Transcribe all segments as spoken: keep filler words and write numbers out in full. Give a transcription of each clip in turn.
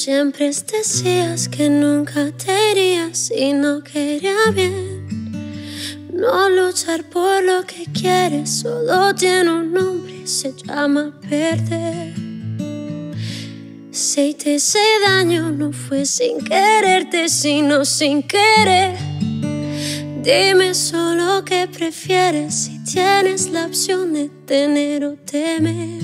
Siempre decías que nunca te irías y no quería bien. No luchar por lo que quieres solo tiene un nombre, se llama perder. Si te hice daño no fue sin quererte, sino sin querer. Dime solo qué prefieres si tienes la opción de tener o temer.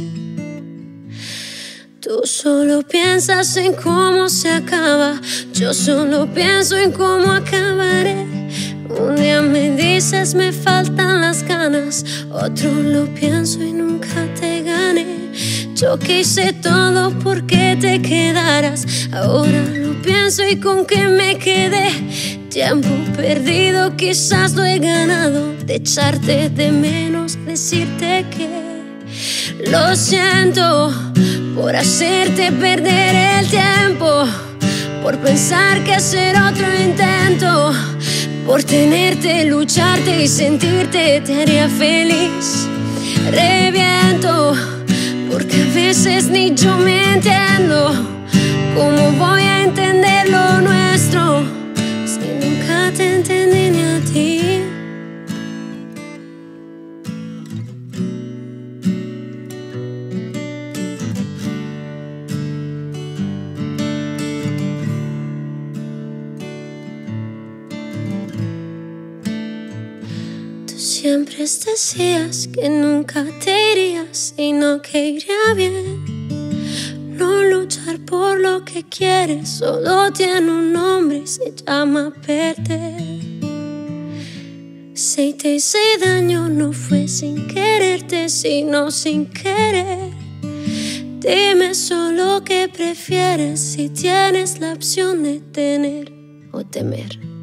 Tú solo piensas en cómo se acaba, yo solo pienso en cómo acabaré. Un día me dices me faltan las ganas, otro lo pienso y nunca te gané. Yo quise todo porque te quedaras, ahora lo pienso y con qué me quedé. Tiempo perdido quizás lo he ganado, de echarte de menos, decirte que lo siento por hacerte perder el tiempo, por pensar que hacer otro intento, por tenerte, lucharte y sentirte te haría feliz. Reviento, porque a veces ni yo me entiendo. ¿Cómo voy a entender lo nuestro si nunca te entendí ni a ti? Siempre decías que nunca te irías y no que iría bien. No luchar por lo que quieres solo tiene un nombre y se llama perder. Si te hice daño no fue sin quererte, sino sin querer. Dime solo qué prefieres si tienes la opción de tener o temer.